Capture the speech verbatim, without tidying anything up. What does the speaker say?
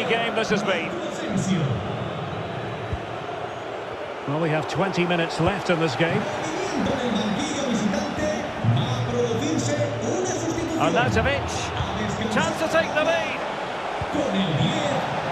game this has been. Well, we have twenty minutes left in this game. Arnautovic. Chance to take the lead.